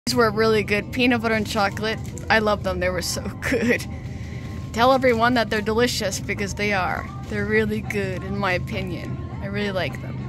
These were really good. Peanut butter and chocolate. I love them. They were so good. Tell everyone that they're delicious because they are. They're really good in my opinion. I really like them.